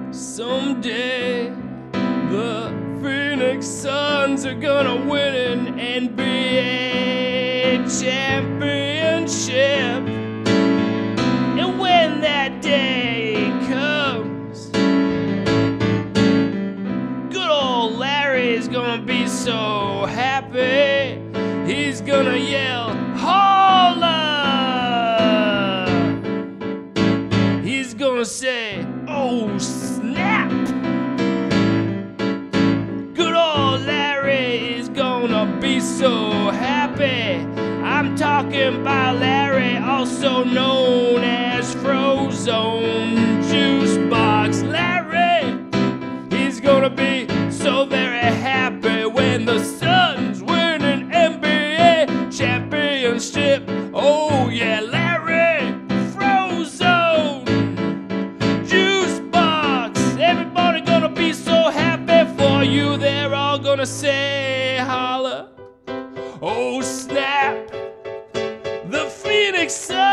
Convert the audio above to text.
Someday the Phoenix Suns are gonna win an NBA championship. And when that day comes, good old Larry's gonna be so happy. He's gonna yell, "Holla!" He's gonna say, "Oh, snap!" Good old Larry is gonna be so happy. I'm talking about Larry, also known as Frozone Juice Box Larry. He's gonna be so very happy when the Suns win an NBA championship. Oh yeah, Larry, Frozone Juice Box. Everybody gonna be so happy for you. They're all gonna say, holla. Oh snap, the Phoenix Suns